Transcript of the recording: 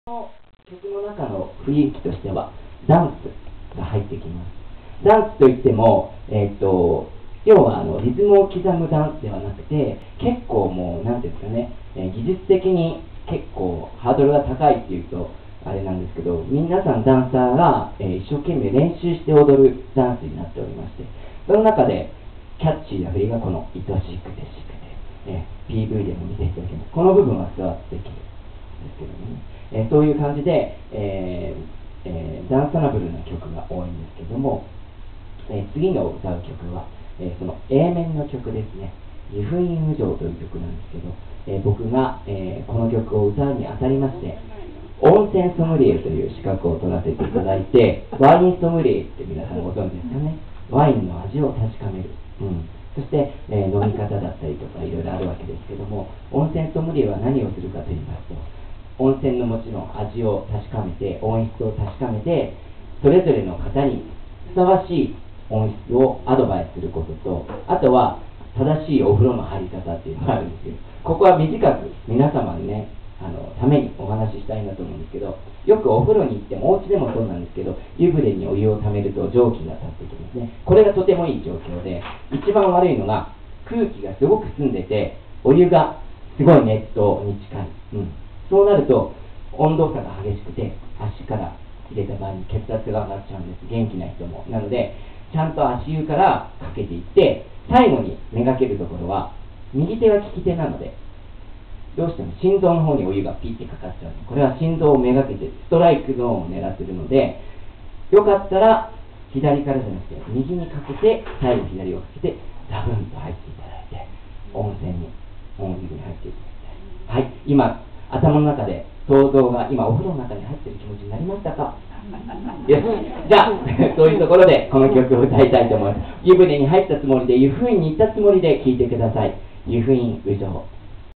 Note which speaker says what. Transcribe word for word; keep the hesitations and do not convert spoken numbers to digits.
Speaker 1: の曲の中の雰囲気としてはダンスが入ってきます。ダンスといっても、えー、と要はあのリズムを刻むダンスではなくて、結構もう何ていうんですかね、えー、技術的に結構ハードルが高いっていうとあれなんですけど、皆さんダンサーが、えー、一生懸命練習して踊るダンスになっておりまして、その中でキャッチーな振りがこの「愛しくてしくて」えー、ピーブイ でも見ていただけます。この部分は座ってできるんですけどね、えー、そういう感じで、えーえー、ダンサナブルな曲が多いんですけども、えー、次の歌う曲は、えー、その A 面の曲ですね。湯布院無常という曲なんですけど、えー、僕が、えー、この曲を歌うにあたりまして温泉ソムリエという資格を取らせていただいて、ワインソムリエって皆さんご存知ですかね。ワインの味を確かめる、うん、そして、えー、飲み方だったりとかいろいろあるわけですけども、温泉ソムリエは何をするかと言いますと、温泉のもちろん味を確かめて、音質を確かめて、それぞれの方にふさわしい音質をアドバイスすることと、あとは正しいお風呂の入り方っていうのがあるんですよ。ここは短く皆様にね、あのためにお話ししたいなと思うんですけど、よくお風呂に行っても、お家でもそうなんですけど、湯船にお湯をためると蒸気が立ってきますね。これがとてもいい状況で、一番悪いのが空気がすごく澄んでて、お湯がすごい熱湯に近い、うん、そうなると温度差が激しくて、足から入れた場合に血圧が上がっちゃうんです。元気な人も。なのでちゃんと足湯からかけていって、最後にめがけるところは右手は利き手なので、どうしても心臓の方にお湯がピッてかかっちゃう。これは心臓をめがけてストライクゾーンを狙ってるので、よかったら左からじゃなくて右にかけて、最後左をかけてザブンと入っていただいて、温泉に温泉に入っていただいて、はい、今頭の中で想像が、今お風呂の中に入ってる気持ちになりましたか？よし、じゃあそういうところでこの曲を歌いたいと思います。湯船に入ったつもりで、湯布院に行ったつもりで聴いてください。湯布院無常。